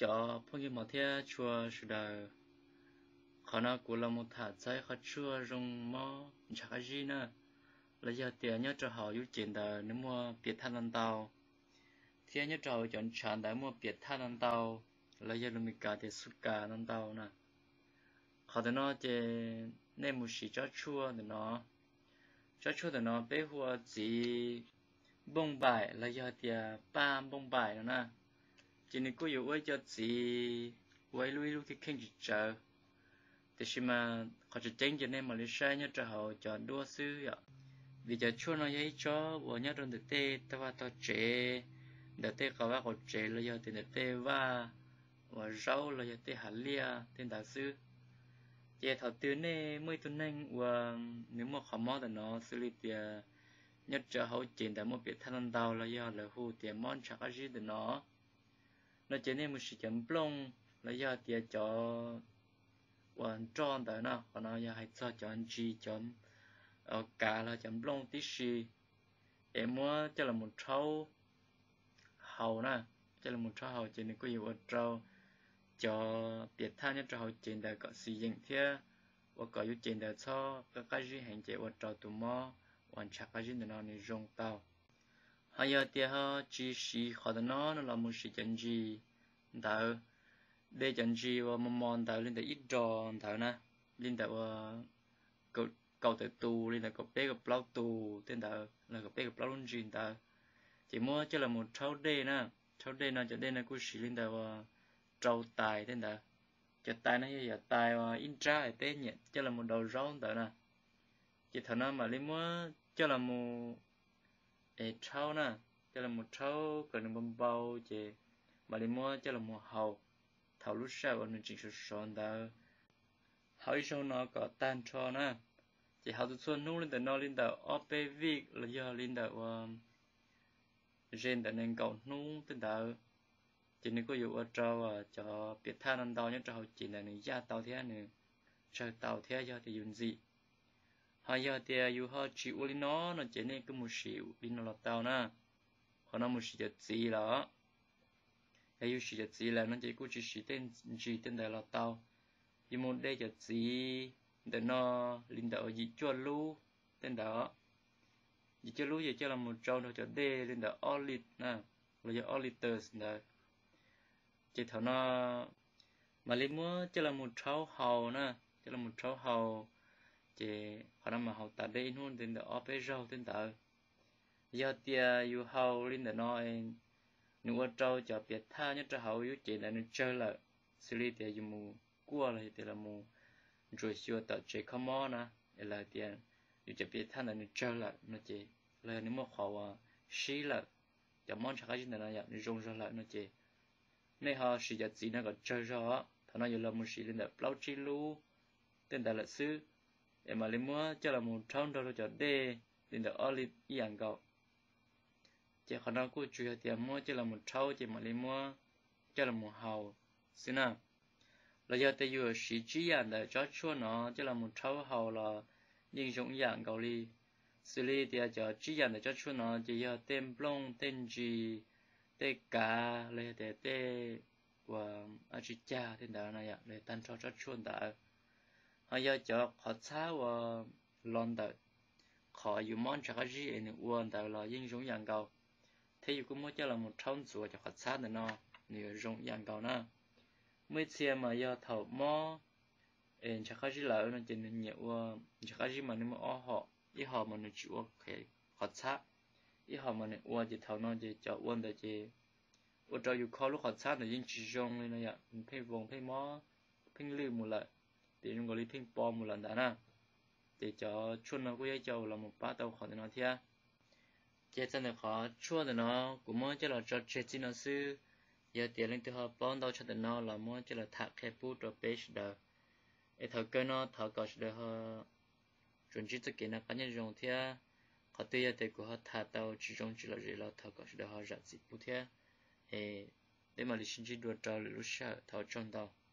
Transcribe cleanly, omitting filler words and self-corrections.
cho phong như một thế chùa sự đời họ nó cũng là một thả trái họ chùa rong mò chắc cái gì nữa là giờ tiền nhớ cho họ yếu chuyện đời nếu mua biệt than ăn tàu thế nhớ cho chọn chọn để mua biệt than ăn tàu là giờ mình cả thì sút cả ăn tàu nè họ thì nó chỉ nên một sự cho chua thì nó bé hoa chỉ bông bài là giờ thì ba bông bài nữa nè chỉ nên có yếu ấy cho chỉ quay lui cái kênh chờ thì khi mà họ chỉ tránh cho nên mà lấy sai nhớ cho họ chọn đua sư ạ vì giờ chua nó ấy cho vừa nhớ trong thực tế ta vào tao chế để tê có vào chế là giờ thì để tê và rau là giờ tê hạt lia tên đạo sư giờ thọ tiêu này mới tuần này và nếu mà khó mò thì nó xử lý tiền nhất cho hậu trình tại một biệt thanh tàu là do là hù tiền món chắc cái gì thì nó chỉ nên một sự chấm plong là do tiền cho hoàn tròn tại nó còn nó giờ hay cho chọn chi chấm cả là chấm plong tí xì em mua cho là một trâu hầu nè cho là một trâu hầu chỉ nên có nhiều trâu cho biệt thanh nhất cho hậu trình tại có sử dụng thế và có yếu trình tại cho các gì hành chế và trâu tụ mò hoàn chắc cái gì nó nên rong tàu hay giờ thì họ chỉ sĩ họ nó là một sự chân gì tạo để chân gì và mòn tạo lên tới ít tròn tạo nè lên tới cầu cầu tới tù lên tới cầu bé cầu plau tù tên tạo là cầu bé cầu plau luôn gì tạo chỉ mua cho là một thâu đê nè thâu đê nó cho đê là cứ sĩ lên tới trâu tài tên tạo cho tài nó giờ tài và in ra ở bé nhẹ cho là một đầu rau tạo nè chỉ thằng nó mà lên mua cho là một trâu nè cho là một trâu cần bông bao chỉ mà lên mua cho là một hầu thầu lúc sau còn mình chỉ sử dụng đó hỏi sau nó có tan cho nè chỉ hầu từ xuân nung lên từ nó lên từ OPV là do lên từ gen từ nên cầu nung từ từ chỉ nên có dụ ở trâu cho biệt than ăn tàu nhất trâu chỉ là những gia tàu thế này chơi tàu thế do thì dùng gì hay giờ thì yêu họ chịu lên nó chỉ nên có một xíu lên nó lọt tàu nè họ nó một xíu gì đó yêu xíu gì là nó chỉ có chỉ xíu tên gì tên đại lọt tàu yêu một đây chỉ gì để nó lên tàu gì cho lu tên đó gì cho lu gì cho là một trâu nó cho đây lên tàu olit nè là cho oliters nè chỉ thằng nó mà lên mua cho là một trâu hầu nè cho là một trâu hầu chỉ họ nằm mà họ tại đây luôn đến đó ở bên rau đến đó giờ tia yêu hậu lên đó nói nếu trâu cho biệt tha nhất cho hậu yêu chỉ là nó chơi là xử lý tia dùng mù cua là tia là mù rồi xưa tạo chế không mò nè là tia yêu cho biệt tha là nó chơi là nó chỉ là nếu mà họ xí là cho món chắc cái gì là nó dùng ra lại nó chỉ nên họ sử dụng gì nó còn chơi rõ thằng nó dùng là một xí lên đó bao chi lu tên là sư em mà lên mua cho là một trăm đô cho đê đến được ở lịch dạng gạo chỉ khả năng của chủ tiền mua cho là một trăm chỉ mà lên mua cho là một hào xin nào là giờ tới giờ sĩ trí dạng để cho chua nó cho là một trăm hào là những dụng dạng gạo li xử lý thì cho trí dạng để cho chua nó chỉ giờ tên plong tên gì tên cá lấy để tên và achicha tên đó này để tan cho chua đã hay giờ cho họ xa và lon đợt họ dùng món chắc gì này uống đợt là những giống dạng cầu thế dù cũng mới cho là một trăm rưỡi cho họ xa nữa nó nhiều giống dạng cầu nè mấy xe mà giờ thầu mò chắc gì là nó chỉ nên nhiều chắc gì mà nếu mà họ ít họ mà nó chịu cái họ xa ít họ mà nó uống chỉ thầu nó chỉ cho uống đợt chỉ uống cho dù khó lúc họ xa là những chỉ giống này nè phải vòng phải mò phải lừa một lần để chúng gọi lý ping pong một lần đã nè để cho chuột nó cũng cho là một bát tàu khỏi nó thia chế chân được khó chuột thì nó cũng muốn cho là cho chế chi nó sư giờ tiền lên từ họ bón tàu cho nó là muốn cho là thạc kẹp bút rồi page đó để thợ cơ nó thợ có được họ chuẩn chỉ tất cả nó cá nhân dùng thia họ tuy là của họ thả tàu chỉ dùng chỉ là gì là thợ có được họ giặt dịch bút thia để mà lý sinh chỉ đuổi trâu lúc sau thợ trong tàu